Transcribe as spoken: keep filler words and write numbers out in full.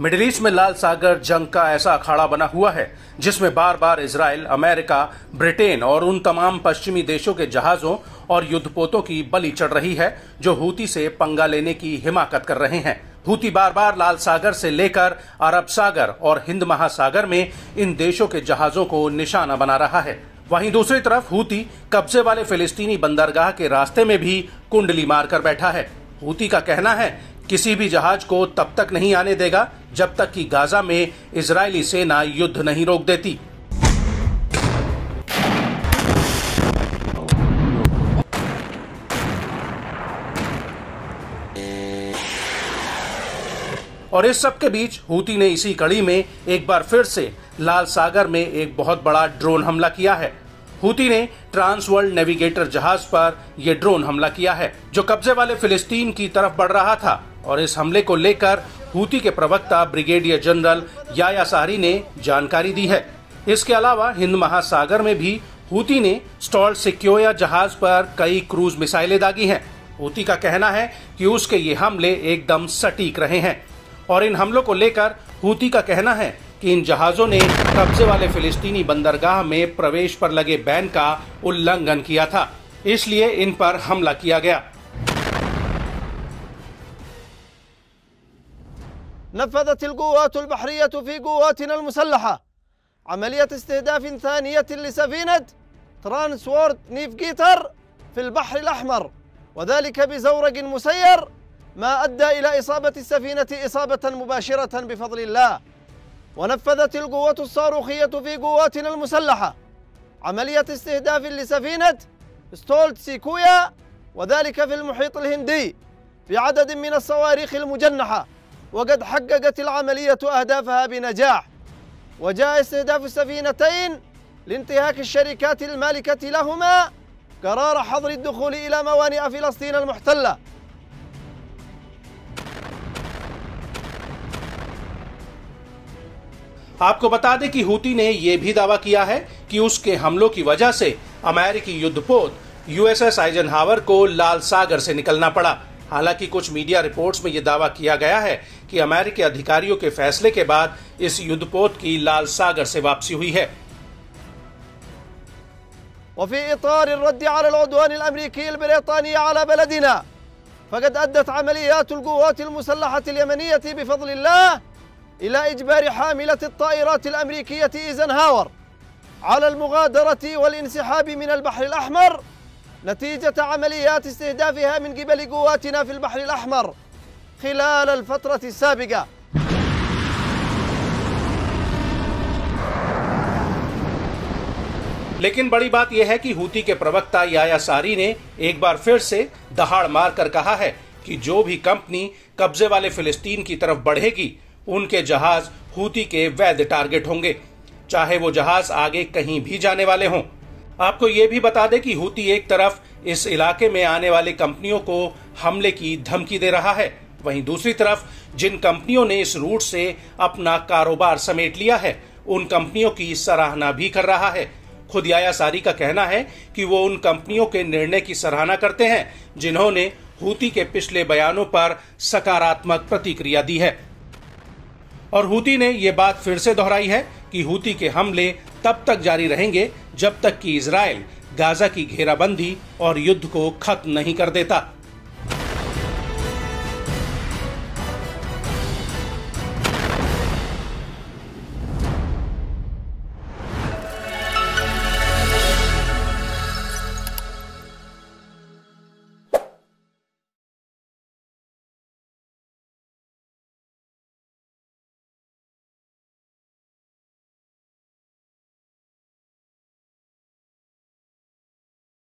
Middle east में लाल सागर जंग का ऐसा अखाड़ा बना हुआ है जिसमें बार बार इजराइल, अमेरिका, ब्रिटेन और उन तमाम पश्चिमी देशों के जहाजों और युद्धपोतों की बलि चढ़ रही है जो हूती से पंगा लेने की हिमाकत कर रहे हैं। हूती बार बार लाल सागर से लेकर अरब सागर और हिंद महासागर में इन देशों के जहाजों को निशाना बना रहा है। वहीं दूसरी तरफ हूती कब्जे वाले फिलिस्तीनी बंदरगाह के रास्ते में भी कुंडली मारकर बैठा है। हूती का कहना है किसी भी जहाज को तब तक नहीं आने देगा जब तक कि गाजा में इजरायली सेना युद्ध नहीं रोक देती। और इस सब के बीच हूती ने इसी कड़ी में एक बार फिर से लाल सागर में एक बहुत बड़ा ड्रोन हमला किया है। हूती ने ट्रांस वर्ल्ड नेविगेटर जहाज पर यह ड्रोन हमला किया है जो कब्जे वाले फिलिस्तीन की तरफ बढ़ रहा था। और इस हमले को लेकर हूती के प्रवक्ता ब्रिगेडियर जनरल याया सारी ने जानकारी दी है। इसके अलावा हिंद महासागर में भी हूती ने स्टॉल सिक्योया जहाज पर कई क्रूज मिसाइलें दागी हैं। हूती का कहना है कि उसके ये हमले एकदम सटीक रहे हैं और इन हमलों को लेकर हूती का कहना है कि इन जहाजों ने कब्जे वाले फिलिस्तीनी बंदरगाह में प्रवेश पर लगे बैन का उल्लंघन किया था, इसलिए इन पर हमला किया गया। نفذت القوات البحرية في قواتنا المسلحة عملية استهداف ثانية لسفينة ترانسورد نيفجيتر في البحر الأحمر، وذلك بزورق مسير ما أدى إلى إصابة السفينة إصابة مباشرة بفضل الله. ونفذت القوات الصاروخية في قواتنا المسلحة عملية استهداف لسفينة ستولت سيكويا، وذلك في المحيط الهندي بعدد من الصواريخ المجنحة، وقد حققت العملية أهدافها بنجاح. وجاء استهداف السفينتين لانتهاك الشركات المالكة لهما قرار حظر الدخول إلى موانئ فلسطين المحتلة. आपको बता दें कि हूती ने यह भी दावा किया है कि उसके हमलों की वजह से अमेरिकी युद्धपोत यूएसएस आइजनहावर को लाल सागर से निकलना पड़ा। हालांकि कुछ मीडिया रिपोर्ट्स में यह दावा किया गया है कि अमेरिकी अधिकारियों के फैसले के बाद इस युद्धपोत की लाल सागर से वापसी हुई है। وفي إطار الرد على العدوان الأمريكي البريطاني على بلدنا، فقد أدت عمليات القوات المسلحة اليمنية بفضل الله إلى إجبار حاملة الطائرات الأمريكية إيزنهاور على المغادرة والانسحاب من البحر الأحمر نتيجة عمليات استهدافها من قبل قواتنا في البحر الأحمر خلال الفترة السابقة. लेकिन बड़ी बात यह है कि हूती के प्रवक्ता याया सारी ने एक बार फिर से दहाड़ मारकर कहा है कि जो भी कंपनी कब्जे वाले फिलिस्तीन की तरफ बढ़ेगी उनके जहाज हूती के वैध टारगेट होंगे, चाहे वो जहाज आगे कहीं भी जाने वाले हों। आपको ये भी बता दें कि हूती एक तरफ इस इलाके में आने वाली कंपनियों को हमले की धमकी दे रहा है, वहीं दूसरी तरफ जिन कंपनियों ने इस रूट से अपना कारोबार समेट लिया है उन कंपनियों की सराहना भी कर रहा है। खुद याया सारी का कहना है कि वो उन कंपनियों के निर्णय की सराहना करते हैं जिन्होंने हूती के पिछले बयानों पर सकारात्मक प्रतिक्रिया दी है। और हूती ने ये बात फिर से दोहराई है कि हूती के हमले तब तक जारी रहेंगे जब तक कि इजराइल गाजा की घेराबंदी और युद्ध को खत्म नहीं कर देता।